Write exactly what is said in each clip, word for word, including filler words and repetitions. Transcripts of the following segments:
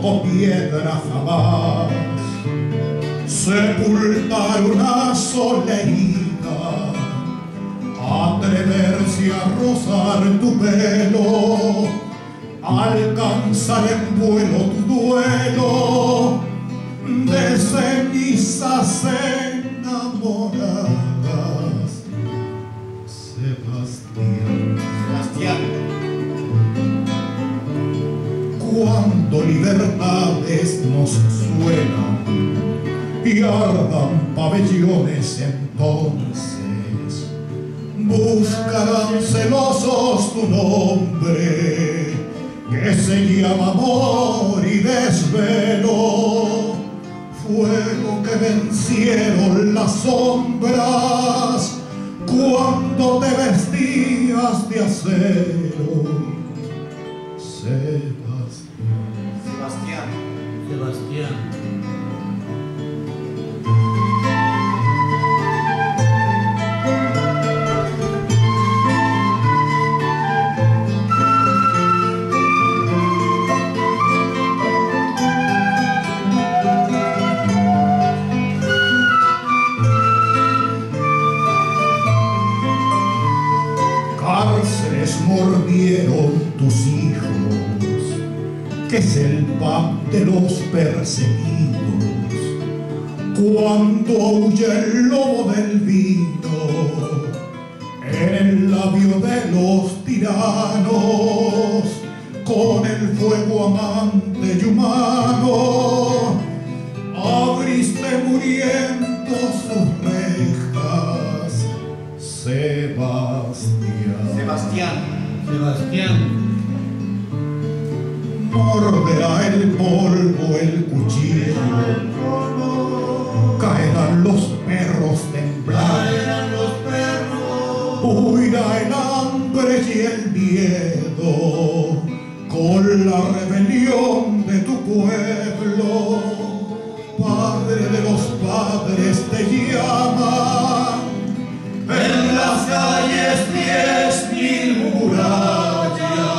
tocó piedra jamás, sepultar una sola herida, atreverse a rozar tu pelo, alcanzar en vuelo tu duelo de cenizas enamoradas. Sebastián, Sebastián, cuando libertades nos suenan y ardan pabellones, entonces buscarán celosos tu nombre, que se llama amor y desvelo, fuego que vencieron las sombras cuando te vestías de acero. Sebastián, Sebastián, Sebastián. Cárceles mordieron tus hijos, que es el pan de los perseguidos, cuando huye el lobo del vino en el labio de los tiranos, con el fuego amante y humano abriste muriendo sus rejas. Sebastián, Sebastián, Sebastián. morderá el polvo el cuchillo, caerán los perros temblando, huirá el hambre y el miedo con la rebelión de tu pueblo. Padre de los padres te llaman, en las calles diez mil murallas.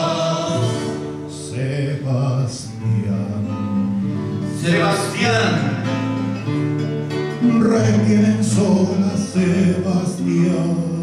Sebastián, Sebastián, retienen sola Sebastián.